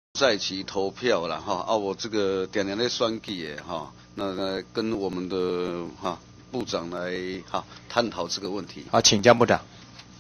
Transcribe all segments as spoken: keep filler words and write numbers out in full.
在籍投票啦哈啊，我这个点点在选举的哈，那个跟我们的哈部长来哈探讨这个问题。 好，请江部长。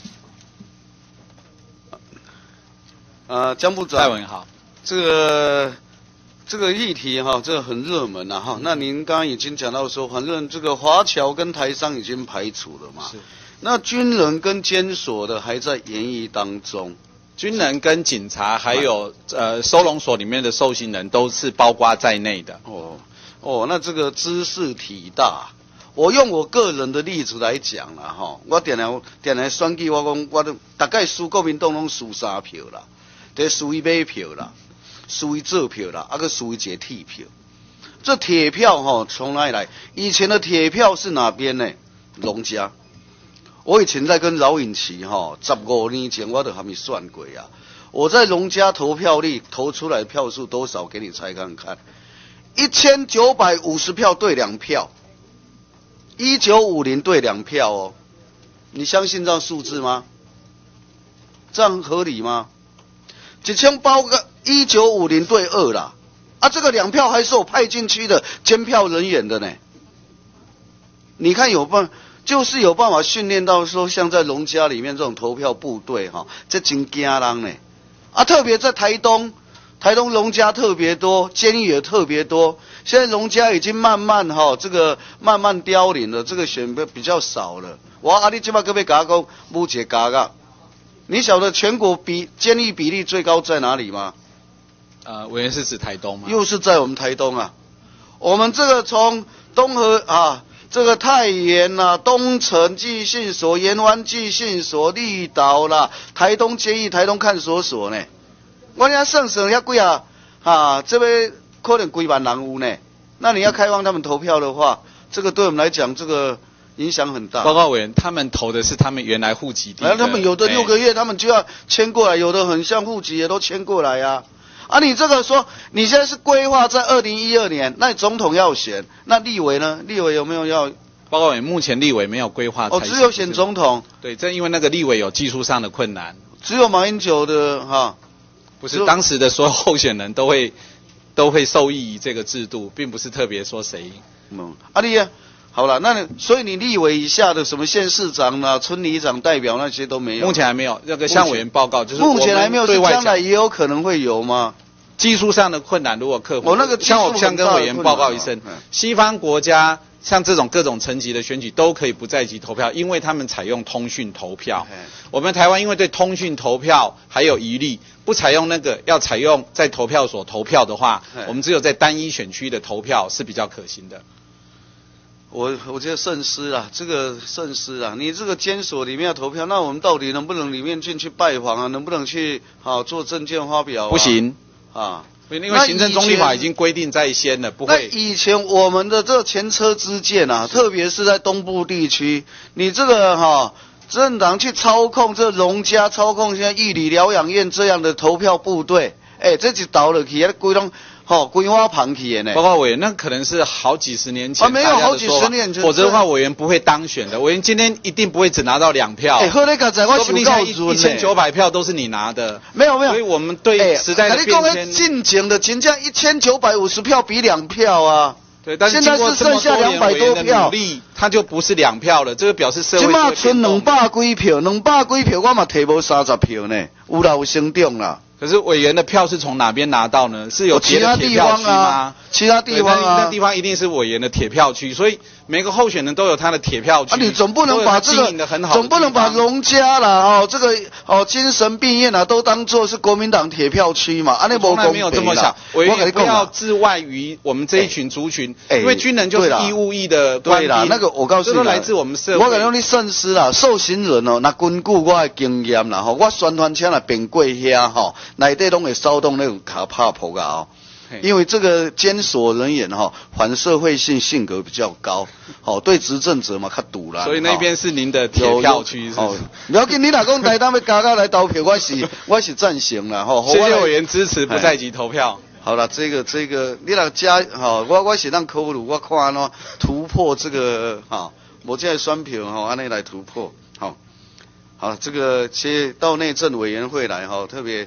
呃，江部长， 蔡委员好。 这个这个议题哈，这个很热门呐哈。那您刚刚已经讲到说，反正这个华侨跟台商已经排除了嘛， 是。 那军人跟监所的还在研议当中。 军人跟警察还有呃收容所里面的受刑人都是包括在内的。 哦哦，那这个知识体大。我用我个人的例子来讲啦哈，我点来点来选举，我讲我都大概输国民党拢输三票啦，得输一买票啦，输一做票啦，啊个输一节铁票。这铁票哈从哪里来？以前的铁票是哪边呢？农家。我以前在跟饶颖琪哈，十五年前我都还没算过啊。我在农家投票率投出来的票数多少？给你猜看看，一千九百五十票对两票，一九五零对两票哦。你相信这样数字吗？这样合理吗？一千包个一九五零对二啦，啊，这个两票还是我派进去的监票人员的呢。你看有办？就是有办法训练到说，像在农家里面这种投票部队哈，这真惊人呢。啊，特别在台东，台东农家特别多，监狱也特别多。现在农家已经慢慢哈，这个慢慢凋零了，这个选票比较少了。我阿你这把各位甲讲，目前甲个，你晓得全国比监狱比例最高在哪里吗？ 呃，委员是指台东吗？ 又是在我们台东啊。我们这个从东河啊。这个太原啦、啊、东城寄信所、盐湾寄信所、绿岛啦、台东监狱、台东看守所呢，我遐算算遐几啊，啊，这边可能几万人有呢。那你要开放他们投票的话，这个对我们来讲，这个影响很大。 报告委员，他们投的是他们原来户籍地的， 然后他们有的六个月，他们就要迁过来，有的很像户籍也都迁过来呀、啊。啊，你这个说你现在是规划在二零一二年，那你总统要选，那立委呢？立委有没有要？ 报告委员，目前立委没有规划。 哦，只有选总统。 对，正因为那个立委有技术上的困难。 只有马英九的哈， 不是当时的所有候选人都会都会受益于这个制度，并不是特别说谁。 嗯，啊你啊，好了，那你所以你立委以下的什么县市长啊、村里长代表那些都没有。 目前还没有，那个向委员报告就是目前还没有，是将来也有可能会有吗？ 技术上的困难如果克服， 我、哦、那个像我向跟委员报告一声， 嗯、 西方国家像这种各种层级的选举都可以不在籍投票，因为他们采用通讯投票。我们台湾因为对通讯投票还有疑虑，不采用那个，要采用在投票所投票的话，我们只有在单一选区的投票是比较可行的。 我我觉得慎思啦，这个慎思啦，你这个监所里面要投票，那我们到底能不能里面进去拜访啊？能不能去好、啊、做证件发表、啊？ 不行。 啊， 因为行政中立法已经规定在先了，不会。 那以前我们的这个前车之鉴啊，特别是在东部地区，你这个哈、啊、政党去操控这农家，操控现在玉里疗养院这样的投票部队，哎、欸，这就倒了去，规拢吼规花旁去的呢。 报告委员，那可能是好几十年前， 啊，没有好几十年， 否则的话委员不会当选的。委员今天一定不会只拿到两票， 哎、欸，好，那个在我说不定像一千九百票都是你拿的。 没有没有， 所以我们对时代的变迁， 欸、进前的真正一千九百五十票比两票啊。 对，但是现在是剩下两百多票， 努力它就不是两票了，这个表示社会。 今嘛剩两百几票，两百几票，我嘛提无三十票呢，有啦有升中啦。 可是委员的票是从哪边拿到呢？是有别的铁票区吗？ 其他地方啊， 那地方一定是委员的铁票区，所以每个候选人都有他的铁票区。 啊，你总不能把这个，总不能把农家啦，哦，这个哦精神病院啊，都当作是国民党铁票区嘛？啊，那从来没有这么想。委员不要置外于我们这一群族群，因为军人就是义务役的官兵。 对啦，那个我告诉你， 这都来自我们社会。 我讲你慎思啦，受刑人哦，那根据我的经验啦，吼，我宣传车来并过遐吼，内底拢会骚动那种卡帕婆噶哦。因为这个监所人员哈、哦，反社会性性格比较高，哦，对执政者嘛较堵啦。 所以那边是您的铁票区， 哦。不要紧，你若讲台当要加到来投票，我是我是赞成啦，吼、哦。 谢谢委员支持不在籍投票。 好了，这个这个你若加哈，我我是让考虑，我看喏突破这个哈，我这选票哈，按、哦、内来突破，好，好，这个其实到内政委员会来哈，特别。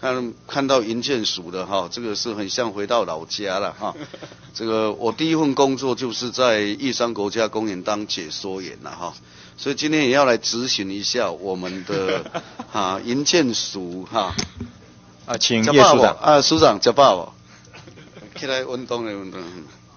看看到营建署的哈，这个是很像回到老家了哈。这个我第一份工作就是在玉山国家公园当解说员了哈，所以今天也要来咨询一下我们的哈营建署哈。 啊，请叶署长啊，署长，吃饱无？起来运动的运动。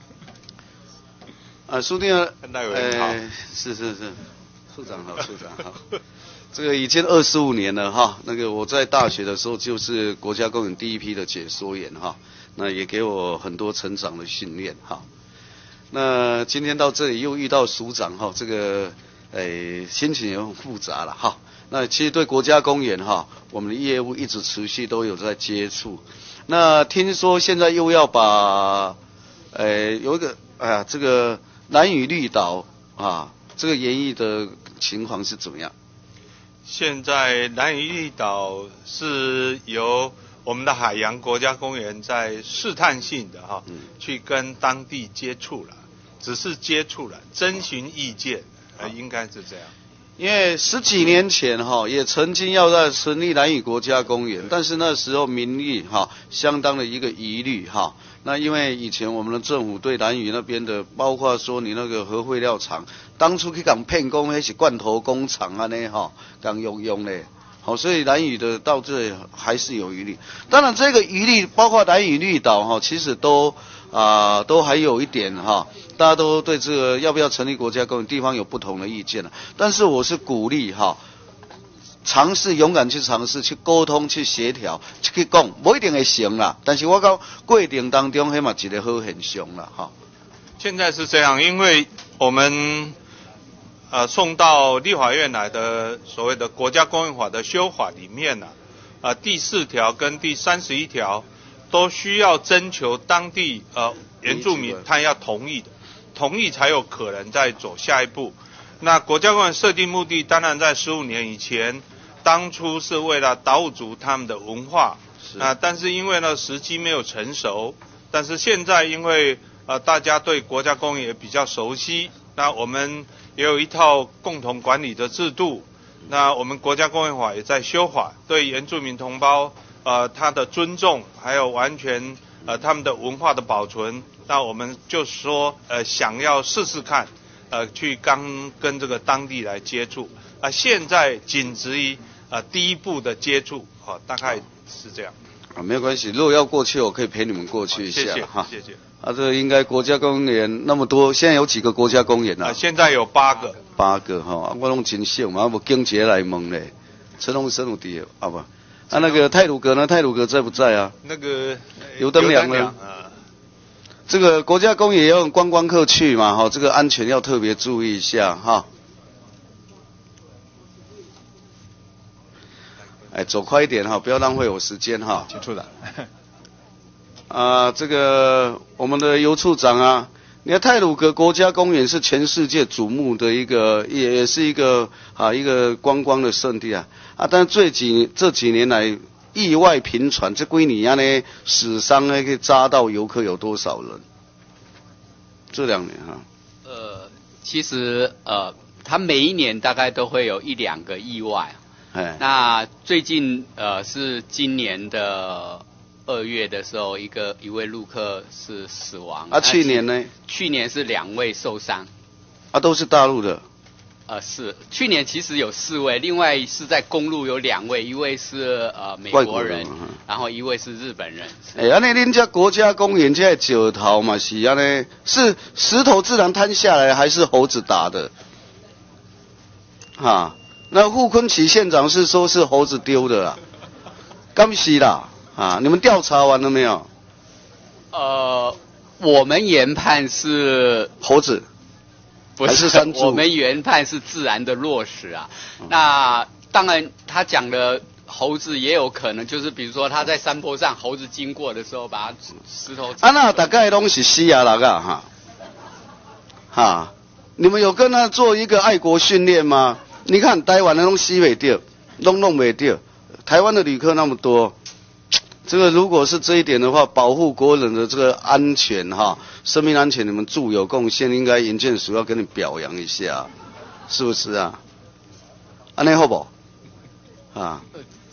啊，署长，呃，是是是，署长好，署长好。这个已经二十五年了哈，那个我在大学的时候就是国家公园第一批的解说员哈，那也给我很多成长的训练哈。那今天到这里又遇到署长哈，这个诶心情也很复杂了哈。那其实对国家公园哈，我们的业务一直持续都有在接触。那听说现在又要把诶有一个哎呀这个兰屿绿岛啊，这个研议的情况是怎么样？ 现在兰屿绿岛是由我们的海洋国家公园在试探性的哈、嗯，去跟当地接触了，只是接触了，征询意见，呃，应该是这样。 因为十几年前哈，也曾经要在成立兰屿国家公园，但是那时候民意哈相当的一个疑虑哈。那因为以前我们的政府对兰屿那边的，包括说你那个核废料厂，当初去讲骗讲那是罐头工厂啊呢哈，讲用用嘞，好，所以兰屿的到这里还是有疑虑。当然这个疑虑包括兰屿绿岛哈，其实都啊、呃、都还有一点哈。大家都对这个要不要成立国家公园，地方有不同的意见了。但是我是鼓励哈，尝试勇敢去尝试，去沟通，去协调，去讲，不一定会成啦。但是我讲过程当中，迄嘛一个好现象啦哈。 现在是这样，因为我们呃送到立法院来的所谓的国家公园法的修法里面呢、啊，呃第四条跟第三十一条都需要征求当地呃原住民他要同意的。同意才有可能再走下一步。那国家公园设定目的，当然在十五年以前，当初是为了达悟族他们的文化，啊、呃，但是因为呢时机没有成熟，但是现在因为呃大家对国家公园也比较熟悉，那我们也有一套共同管理的制度，那我们国家公园法也在修法，对原住民同胞呃他的尊重，还有完全呃他们的文化的保存。那我们就说，呃，想要试试看，呃，去刚跟这个当地来接触，啊、呃，现在仅止于呃第一步的接触，好、哦，大概是这样。 啊，没有关系，如果要过去，我可以陪你们过去一下， 谢谢哈， 谢谢。 啊，这个应该国家公园那么多，现在有几个国家公园啊？ 啊，现在有八个。 八个哈、哦，我拢真少嘛，我经节来问嘞，陈龙生有地啊不？啊，那个太鲁阁呢？太鲁阁在不在啊？ 那个刘登良呢？这个国家公园也有观光客去嘛，哈，这个安全要特别注意一下哈。哎，走快一点哈，不要浪费我时间哈。 请处长。 啊，这个我们的尤处长啊，你看太鲁阁国家公园是全世界瞩目的一个，也也是一个啊一个观光的圣地啊啊，但是最几这几年来。意外频传，这几年呢，死伤呢，可以扎到游客有多少人？这两年哈。 呃，其实呃，他每一年大概都会有一两个意外。哎。那最近呃是今年的二月的时候，一个一位陆客是死亡。 啊，去年呢？ 去年是两位受伤。 啊，都是大陆的。 呃，是去年其实有四位，另外是在公路有两位，一位是呃美国人，人然后一位是日本人。 哎，安尼恁家国家公园这石头嘛是安尼，是石头自然摊下来，还是猴子打的？哈，那傅昆萁县长是说是猴子丢的啦，刚是啦，啊，你们调查完了没有？ 呃，我们研判是猴子。 不是，是我们原判是自然的落石啊。嗯、那当然，他讲的猴子也有可能，就是比如说他在山坡上，猴子经过的时候，把石头。 啊，那大概拢是死啊那个哈，哈，你们有跟他做一个爱国训练吗？你看台湾的拢死袂掉，拢弄袂掉，台湾的旅客那么多。这个如果是这一点的话，保护国人的这个安全哈，生命安全，你们助有贡献，应该营建署要跟你表扬一下，是不是啊？安尼好不好？啊？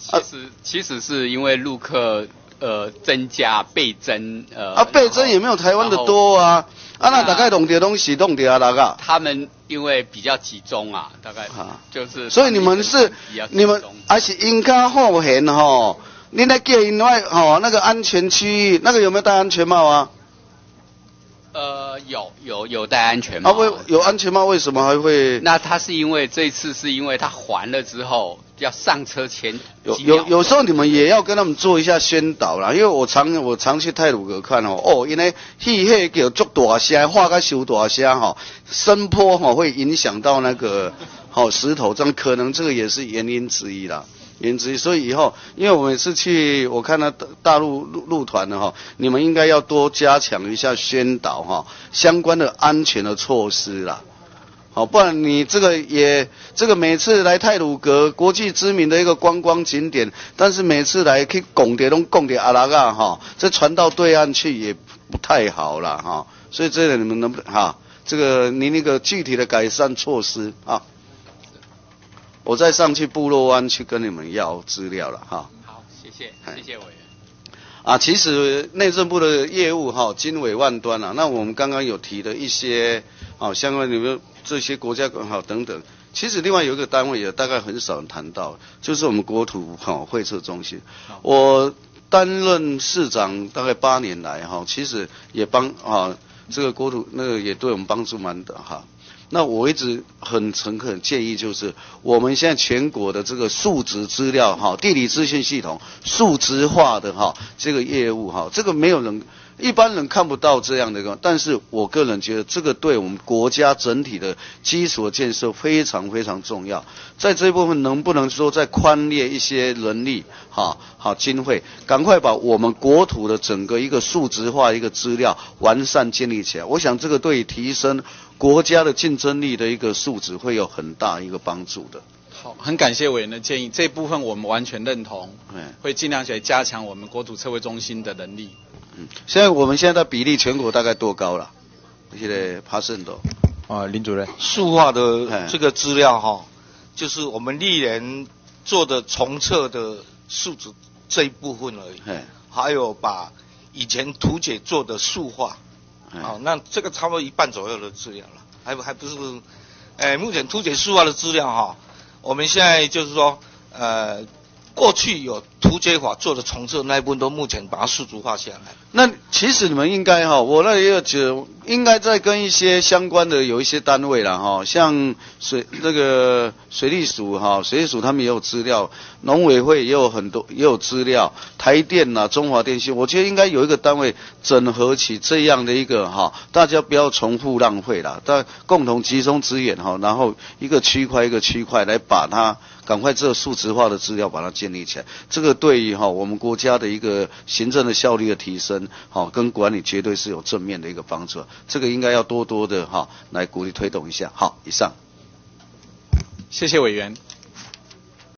其实其实是因为陆客呃增加倍增呃啊倍增也没有台湾的多啊，啊那大概弄点东西弄点啊那个。 他们因为比较集中啊，大概就是。 所以你们是你们还是应该后贤吼，你在叫因外吼那个安全区域那个有没有戴安全帽啊？ 呃，有有有戴安全帽。 啊，为有安全帽为什么还会？ 那他是因为这次是因为他还了之后要上车前有有有时候你们也要跟他们做一下宣导啦，因为我常我常去太鲁阁看哦，哦，因为气迄叫足大声，画个修大声吼，声波吼会影响到那个吼石头，这样可能这个也是原因之一啦。原之一，所以以后，因为我每次去，我看到大陆陆陆团的哈，你们应该要多加强一下宣导哈，相关的安全的措施啦，好，不然你这个也这个每次来太鲁阁国际知名的一个观光景点，但是每次来去拱点拢拱点阿拉嘎哈，这传到对岸去也不太好啦哈，所以这个你们能不能哈，这个你那个具体的改善措施啊？我再上去部落湾去跟你们要资料了哈。 好，谢谢，谢谢委员。 啊，其实内政部的业务哈，经纬万端啊。那我们刚刚有提的一些啊，相关你们这些国家好等等。其实另外有一个单位也大概很少人谈到，就是我们国土哈会测中心。我担任市长大概八年来哈，其实也帮啊这个国土那个也对我们帮助蛮大哈。那我一直很诚恳建议，就是我们现在全国的这个数值资料哈，地理资讯系统数值化的哈这个业务哈，这个没有人一般人看不到这样的一个，但是我个人觉得这个对我们国家整体的基础建设非常非常重要。在这一部分能不能说再宽列一些人力哈好经费，赶快把我们国土的整个一个数值化一个资料完善建立起来，我想这个对提升国家的竞争力的一个素质会有很大一个帮助的。 好，很感谢委员的建议，这一部分我们完全认同，会尽量去加强我们国土测绘中心的能力。 嗯，现在我们现在的比例全国大概多高了？现在爬升多啊，林主任， 数化的这个资料哈，就是我们历年做的重测的数值这一部分而已，还有把以前图解做的数化。好，那这个差不多一半左右的资料了，还还不是，呃，目前图解数化的资料哈，我们现在就是说，呃，过去有图解法做的重测那一部分都目前把它数值化下来。 那其实你们应该哈，我那也有觉得应该再跟一些相关的有一些单位啦哈，像水那个水利署哈，水利署他们也有资料，农委会也有很多也有资料，台电呐、中华电信，我觉得应该有一个单位整合起这样的一个哈，大家不要重复浪费啦，大家共同集中资源哈，然后一个区块一个区块来把它赶快这个数值化的资料把它建立起来，这个对于哈我们国家的一个行政的效率的提升，好跟管理绝对是有正面的一个帮助，这个应该要多多的哈来鼓励推动一下。好，以上。 谢谢委员。